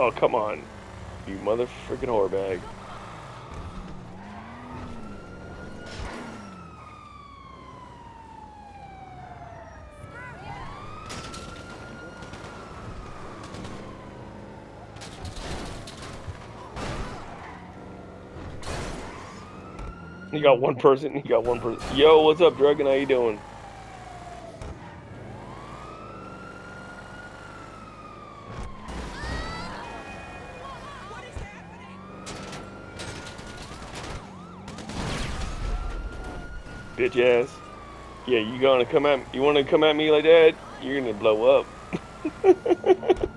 Oh, come on. You mother freaking whore bag. You got one person. You got one person. Yo, what's up, Dragon? How you doing? Bitch ass. Yeah, you gonna come at? You wanna come at me like that? You're gonna blow up.